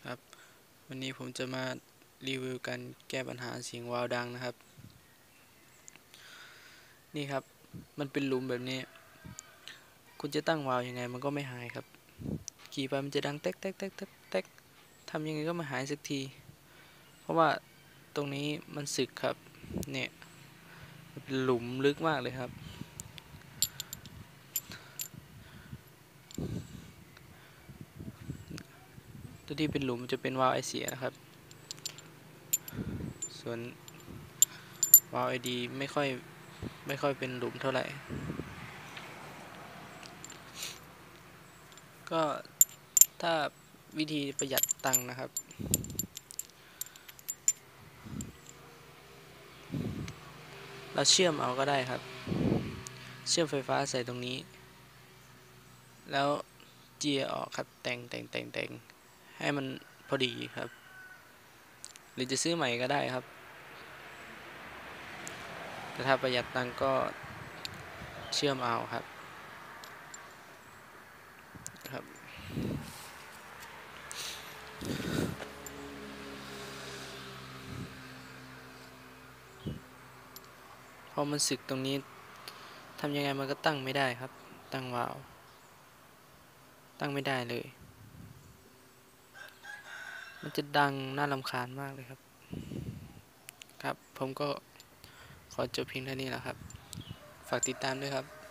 ครับวันนี้ผมจะมารีวิวการแก้ปัญหาเสียงวาวดังนะครับนี่ครับมันเป็นหลุมแบบนี้คุณจะตั้งวาล์วยังไงมันก็ไม่หายครับขี่ไปมันจะดังเต๊กเต๊กเต๊กเต๊กเต๊กทำยังไงก็ไม่หายสักทีเพราะว่าตรงนี้มันสึกครับเนี่ยเป็นหลุมลึกมากเลยครับตัวที่เป็นหลุมจะเป็นวาล์วไอเสียนะครับส่วนวาล์วไอดีไม่ค่อยเป็นหลุมเท่าไหร่ก็ถ้าวิธีประหยัดตังค์นะครับเราเชื่อมเอาก็ได้ครับเชื่อมไฟฟ้าใส่ตรงนี้แล้วเจียออกครับแต่งให้มันพอดีครับหรือจะซื้อใหม่ก็ได้ครับแต่ถ้าประหยัดตังค์ก็เชื่อมเอาครับพอมันสึกตรงนี้ทำยังไงมันก็ตั้งไม่ได้ครับตั้งวาล์วตั้งไม่ได้เลยมันจะดังน่ารำคาญมากเลยครับครับผมก็ขอจบเพียงเท่านี้แหละครับฝากติดตามด้วยครับ